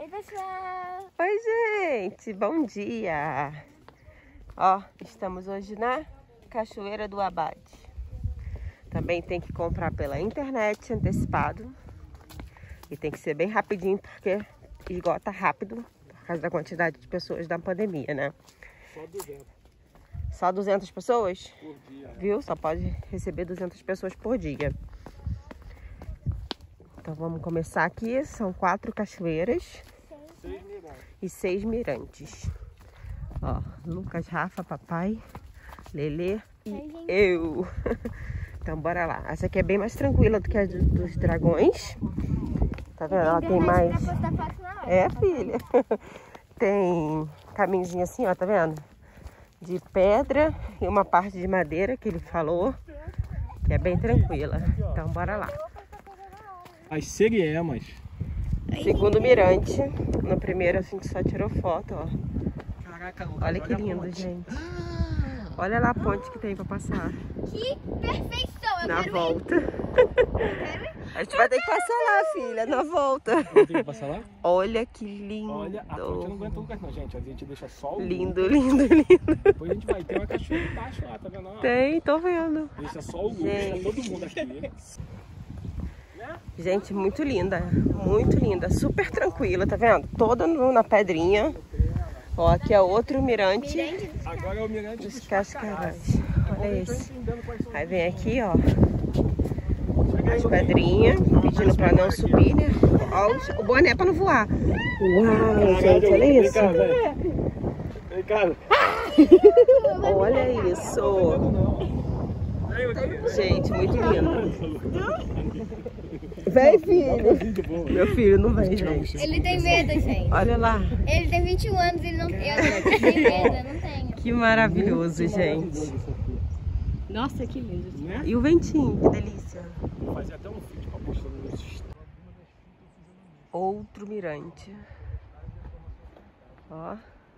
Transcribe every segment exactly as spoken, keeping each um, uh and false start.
Oi, pessoal! Oi, gente! Bom dia! Ó, estamos hoje na Cachoeira do Abade. Também tem que comprar pela internet, antecipado. E tem que ser bem rapidinho, porque esgota rápido, por causa da quantidade de pessoas da pandemia, né? Só duzentas. Só duzentas pessoas? Por dia. Viu? Só pode receber duzentas pessoas por dia. Então vamos começar aqui. São quatro cachoeiras. Seis mirantes. E seis mirantes. Ó, Lucas, Rafa, papai, Lelê e eu. Então bora lá. Essa aqui é bem mais tranquila do que a dos dragões. Tá vendo? Ela tem mais... É, filha. Tem caminhozinho assim, ó, tá vendo? De pedra e uma parte de madeira que ele falou. Que é bem tranquila. Então bora lá. As seriemas. Segundo mirante. No primeiro assim que só tirou foto, ó. Caraca, Lucas, Olha que lindo, gente. Olha lá a ponte que tem pra passar. Que perfeição! Eu Na quero volta. ir. A gente vai ter que passar lá, filha, na volta. Vamos ter que passar lá? Olha que lindo. Olha, a ponte não aguenta o Lucas não, gente. A gente deixa só o... Lindo, lindo, lindo. Depois a gente vai ter uma cachoeira embaixo lá, tá vendo? Ó, Tem, tô vendo. deixa só o Lucas, deixa todo mundo aqui. Gente, muito linda. Muito linda. Super tranquila, tá vendo? Toda no- na pedrinha. Ó, aqui é outro mirante Agora é o mirante dos dos cascarais. cascarais. Olha Eu tô esse. entendendo quais são Aí os vem nomes. aqui, ó, Chega aí, as Lucas. pedrinhas, pedindo pra não subir, né? Ó, o boné pra não voar. Uau, gente, olha Vem isso. cá, velho. Vem cá. Olha isso. Vem, Lucas. Gente, muito lindo. Vem, filho. Meu filho não vem, gente. Ele tem medo, gente. Olha lá. Ele tem vinte e um anos e ele não, eu não tenho medo, eu não tenho. Que maravilhoso, gente. Nossa, que lindo. Né? E o ventinho, que delícia. Vou fazer até um vídeo pra postar no meu Insta. Outro mirante. Ó,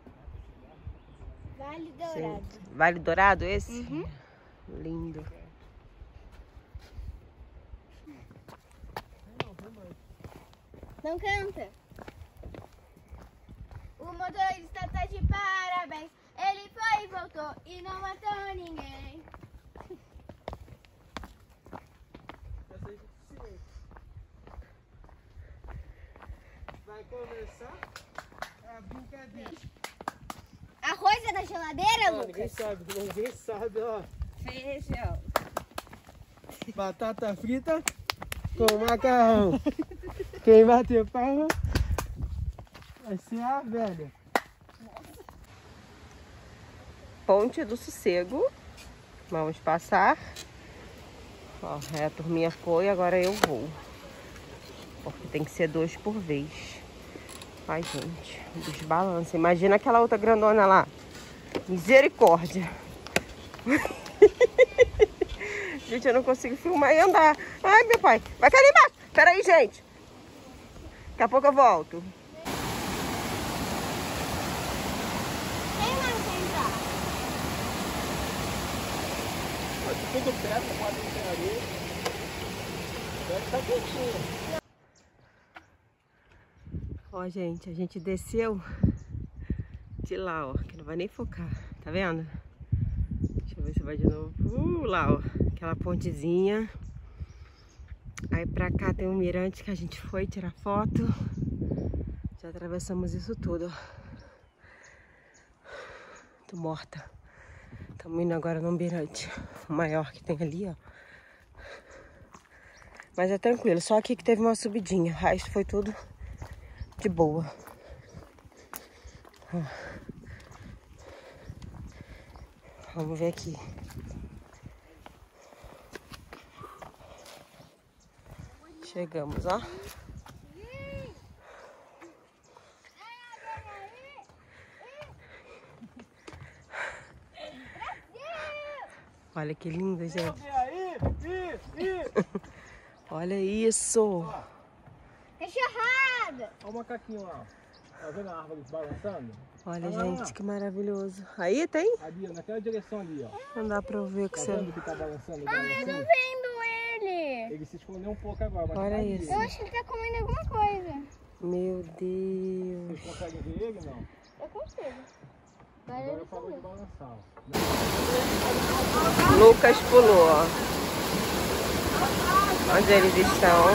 Vale Dourado. gente. Vale Dourado esse? Uhum. Lindo. Não canta. O motorista tá de parabéns. Ele foi e voltou e não matou ninguém. Vai começar a brincadeira. Arroz é da geladeira, Ó, ninguém Lucas? sabe, ninguém sabe, ó. Feijão. Batata frita com macarrão. Quem bater palma vai ser a velha. Ponte do Sossego. Vamos passar. Ó, é, a turminha foi, agora eu vou. Porque tem que ser dois por vez. Ai, gente, desbalança. Imagina aquela outra grandona lá. Misericórdia. Gente, eu não consigo filmar e andar. Ai, meu pai. Vai cair ali embaixo. Pera aí, gente. Daqui a pouco eu volto. Quem mais quer entrar? Tudo perto, pode ter areia. Deve estar quentinho. Ó, gente, a gente desceu de lá, ó. Que não vai nem focar. Tá vendo? Deixa eu ver se vai de novo. Uh, lá, ó. Aquela pontezinha. Aí pra cá tem um mirante que a gente foi tirar foto. Já atravessamos isso tudo, ó. Tô morta. Estamos indo agora no mirante. O maior que tem ali, ó. Mas é tranquilo. Só aqui que teve uma subidinha. O resto foi tudo de boa. Ó. Vamos ver aqui. Chegamos, ó. Olha que lindo, gente. E aí? E, e. Olha isso. Cachorrada! Olha o macaquinho lá. Tá vendo a árvore balançando? Olha, Olha lá. gente, que maravilhoso. Aí tem? Ali, ó, naquela direção ali, ó. Não dá pra ver o que Tá você... vendo que tá balançando? Eu balançando? tô vendo ele! Ele se escondeu um pouco agora, mas Olha tá ali. isso. Eu acho que ele tá comendo alguma coisa. Meu Deus. Vocês conseguem ver ele ou não? Eu consigo. Agora Agora ele parou de sumiu. balançar. Lucas pulou, ó. Onde eles estão?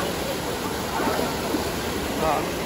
Ó.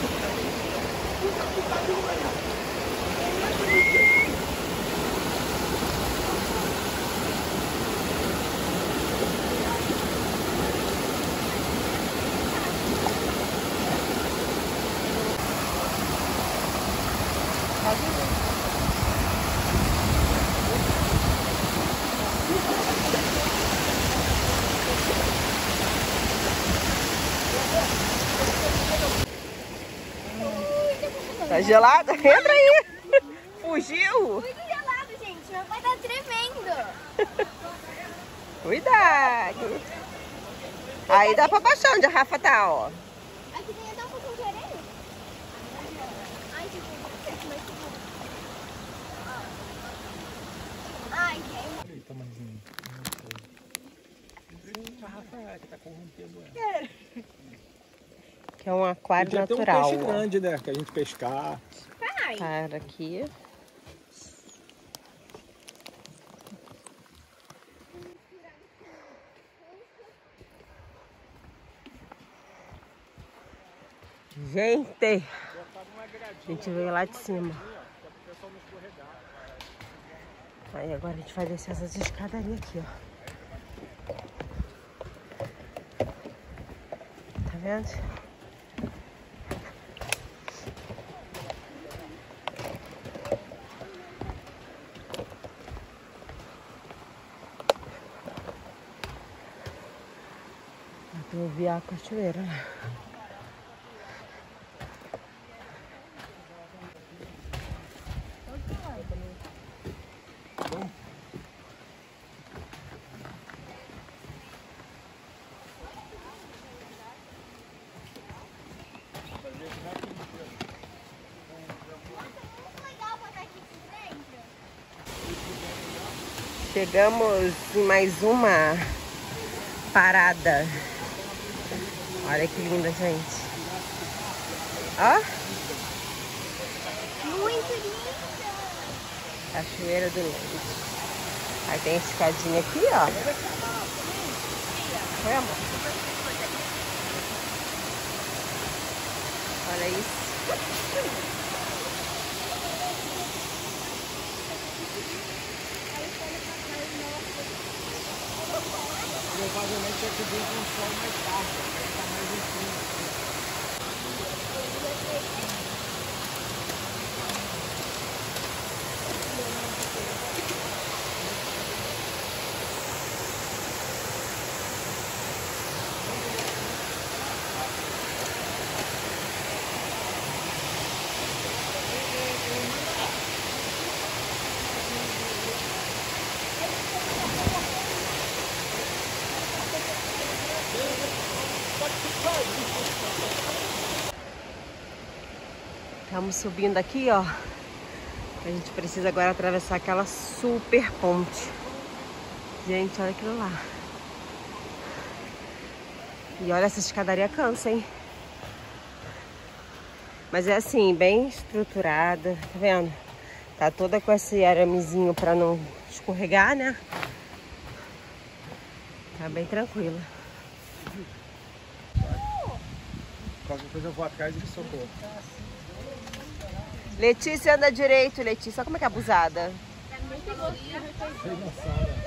Tá gelada? Entra aí! Fugiu! Muito gelado, gente. Meu pai tá tremendo. Cuidado! Aí dá pra baixar onde a Rafa tá, ó. Aqui tem até um pouquinho de areia. Ai, que bonito. Ai, que... Olha o tamanhozinho. A Rafa é que tá corrompendo ela. Que é um aquário Já natural. tem um peixe ó. grande, né? Que a gente pescar. Pai. Cara, aqui. Gente, a gente veio lá de cima. Aí agora a gente vai descer essas escadarias aqui, ó. Tá vendo? Tem que ver a cachoeira, né? Chegamos em mais uma parada. Olha que linda, gente. Ó. Muito lindo. Cachoeira do Leite. Aí tem escadinha aqui, ó. Foi, amor? Olha isso. Provavelmente é que vem com o sol mais tarde. Vai estar mais em cima. Estamos subindo aqui, ó. A gente precisa agora atravessar aquela super ponte. Gente, olha aquilo lá. E olha, essa escadaria cansa, hein? Mas é assim, bem estruturada, tá vendo? Tá toda com esse aramezinho pra não escorregar, né? Tá bem tranquila. Qualquer coisa eu vou atrás e socorro. Letícia, anda direito, Letícia. Olha como é que é abusada. Sem noção, né?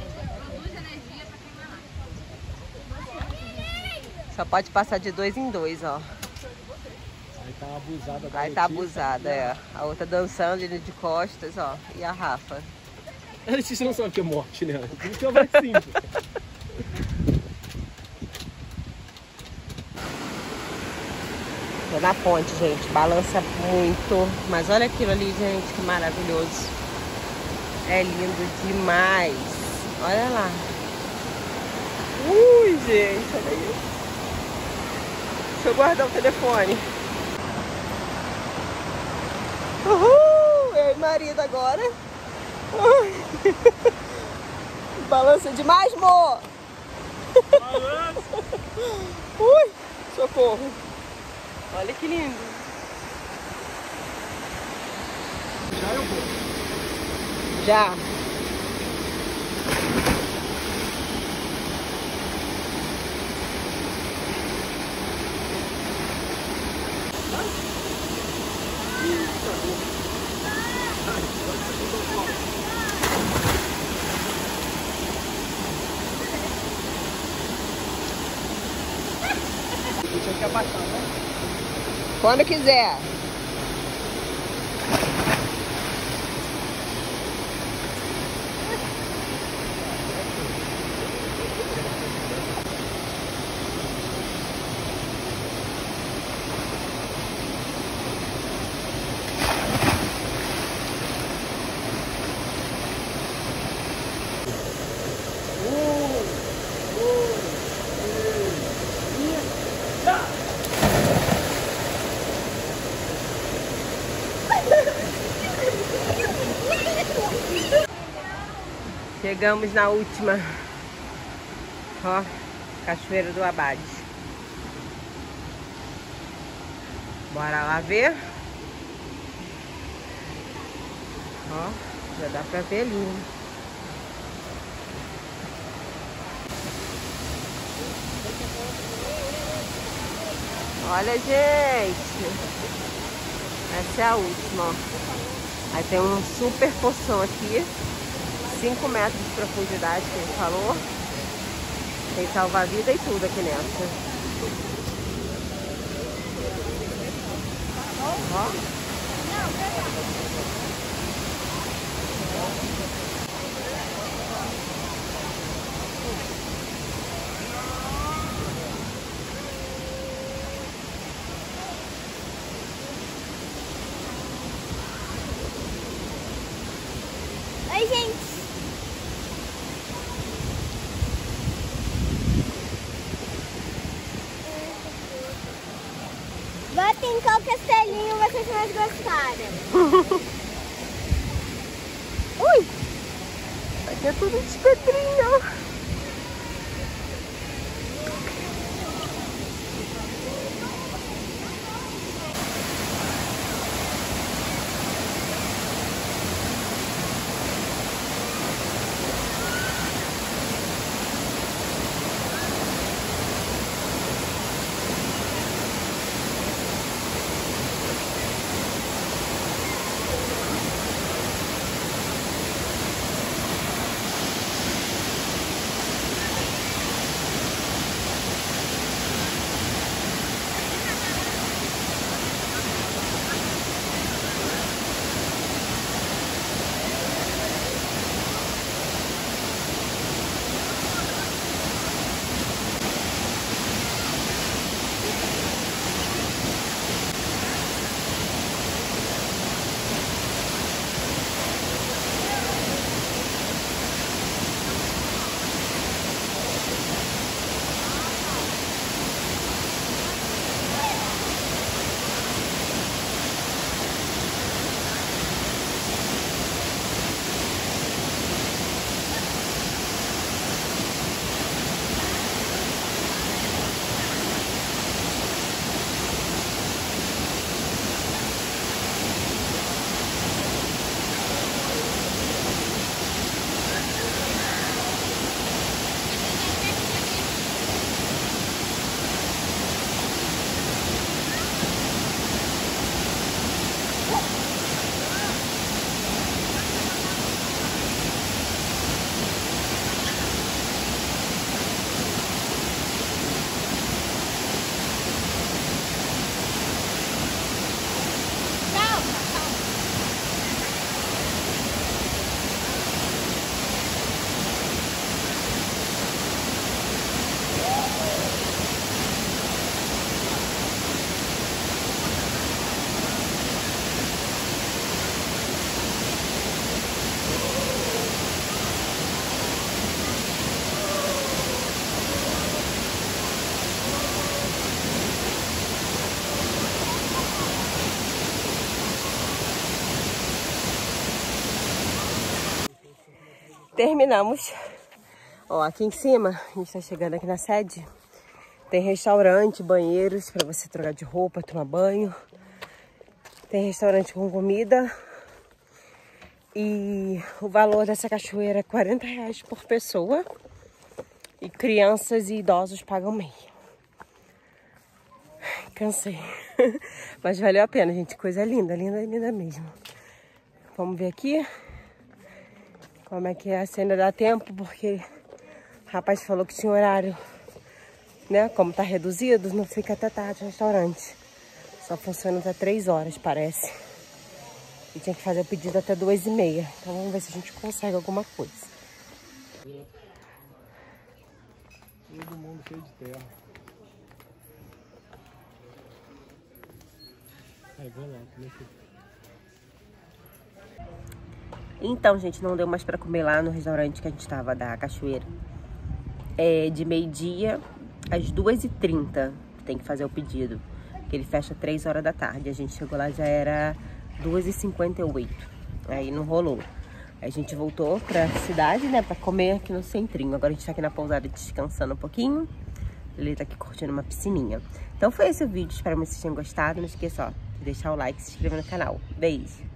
Só pode passar de dois em dois, ó. Aí tá uma abusada da Aí tá Letícia. abusada, é. A outra dançando ali de costas, ó. E a Rafa. A Letícia não sabe o que é morte, né? Isso é mais simples. Tô na ponte, gente. Balança muito. Mas olha aquilo ali, gente. Que maravilhoso. É lindo demais. Olha lá. Ui, gente. Olha isso. Deixa eu guardar o telefone. Uhul! Eu e marido agora. Ai. Balança demais, amor. Balança! Ui, socorro. Olha que lindo. Já eu vou. Já. Tinha que abaixar, né? Quando quiser. Chegamos na última, ó, Cachoeira do Abade. Bora lá ver. Ó, já dá pra ver ali. Olha, gente. Essa é a última, ó. Aí tem um super poção aqui. cinco metros de profundidade que ele falou. Tem salva-vida e tudo aqui nessa. Ó. Oi, gente. Botem qual castelinho vocês mais gostaram. Ui! Aqui é tudo de pedrinha. Terminamos. Ó, aqui em cima, a gente tá chegando aqui na sede. Tem restaurante, banheiros pra você trocar de roupa, tomar banho. Tem restaurante com comida. E o valor dessa cachoeira é quarenta reais por pessoa. E crianças e idosos pagam meio. Cansei. Mas valeu a pena, gente. Coisa linda, linda, linda mesmo. Vamos ver aqui como é que é. Se ainda dá tempo, porque o rapaz falou que tinha horário, né? Como tá reduzido, não fica até tarde no restaurante. Só funciona até três horas, parece. E tinha que fazer o pedido até duas e meia. Então vamos ver se a gente consegue alguma coisa. Todo mundo cheio de terra. Aí, vamos lá, comecei. Então, gente, não deu mais pra comer lá no restaurante que a gente tava, da cachoeira. É de meio-dia às duas e trinta tem que fazer o pedido. Que ele fecha três horas da tarde. A gente chegou lá, já era duas e cinquenta e oito. Aí não rolou. Aí a gente voltou pra cidade, né, pra comer aqui no centrinho. Agora a gente tá aqui na pousada descansando um pouquinho. Ele tá aqui curtindo uma piscininha. Então foi esse o vídeo, espero que vocês tenham gostado. Não esqueça, ó, de deixar o like e se inscrever no canal. Beijo!